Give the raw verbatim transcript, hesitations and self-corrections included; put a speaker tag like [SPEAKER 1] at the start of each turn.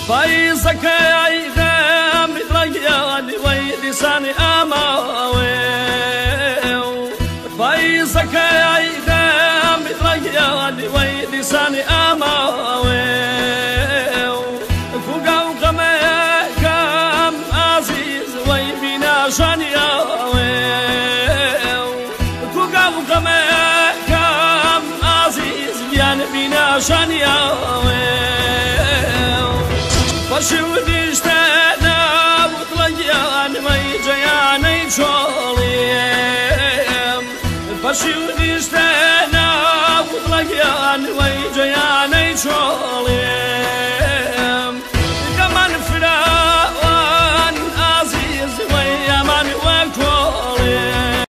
[SPEAKER 1] فايزك يا إذا مترياني ويدساني أماوي فايزك يا إذا مترياني ويدساني أماوي فوقا وقما كم عزيز ويبينا شانياوي فوقا وقما كم عزيز يعني بينا شانياوي فرشودي اشتانا وطلقيان ما يجياني شوليم فرشودي اشتانا وطلقيان ما يجياني شوليم